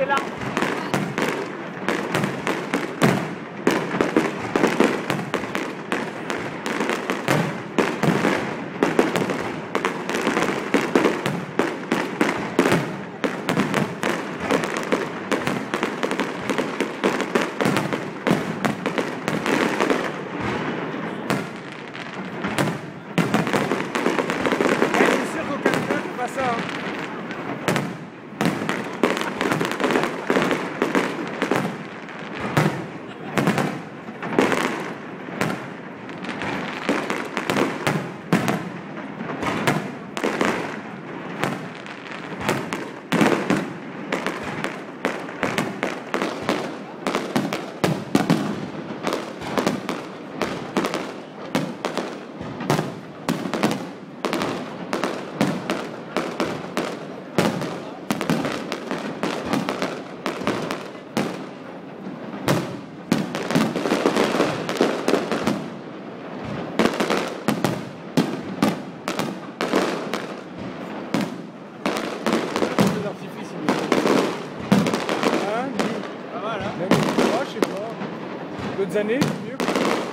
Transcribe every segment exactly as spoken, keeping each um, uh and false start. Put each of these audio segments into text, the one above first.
l'arbre. Ça, hein. D'autres années, c'est mieux.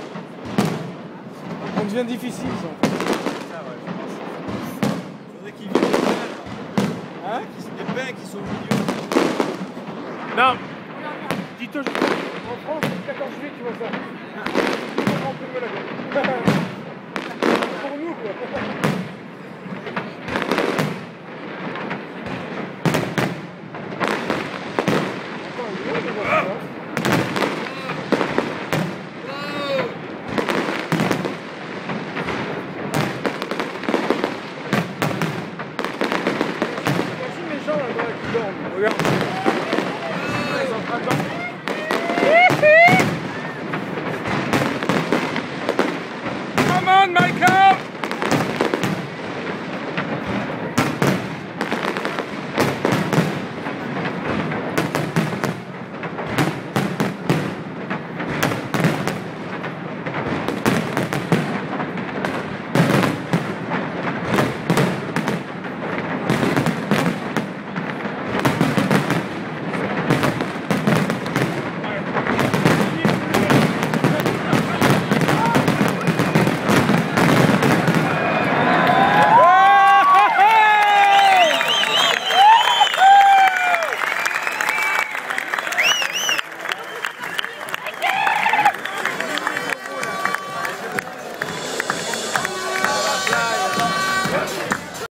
On devient difficile, ça. En fait. Ça, ouais, je pense. Il faudrait qu'ils vivent les Hein les bains qui sont au milieu. Non. Dis-toi, en France, le quatorze juillet, tu vois ça. On peut me la gueule. Pour nous, quoi. Regarde.